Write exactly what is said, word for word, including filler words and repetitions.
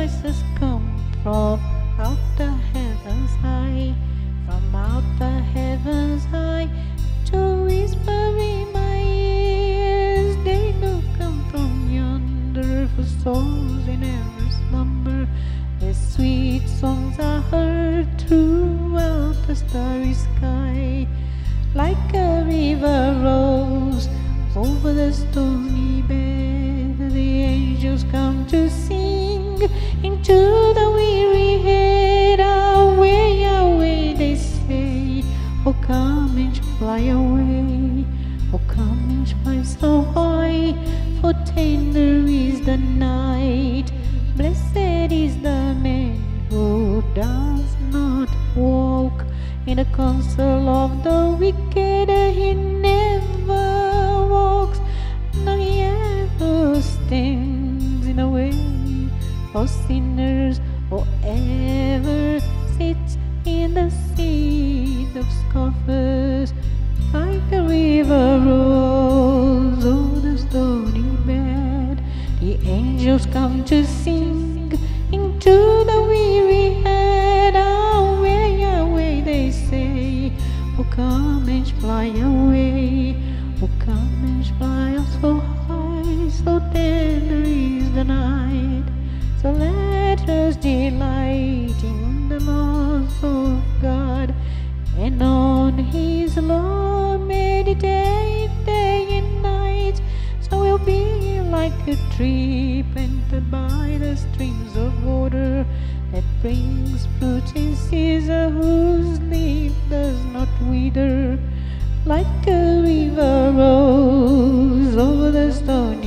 voices come from out the heavens high, from out the heavens high, to whisper in my ears. They do come from yonder, for souls in every slumber. Their sweet songs are heard throughout the starry sky. Like a river rolls over the stony bed, the angels come to sing into the weary head. Away, away, they say, oh come and fly away, oh come and fly so high, for tender is the night, blessed is the man who does not walk in the counsel of the wicked. He never walks, no, he ever stands in the way of sinners, or ever sits in the seat of scoffers. Like a river rolls over the stony bed, the angels come to sing into the weary head. Away, away, they say, oh come and fly away, oh come and fly so high, so tender is the night. So let us delight in the laws of God, and on His law meditate day and night. So we'll be like a tree planted by the streams of water, that brings fruit in season, whose leaf does not wither. Like a river rolls over the stony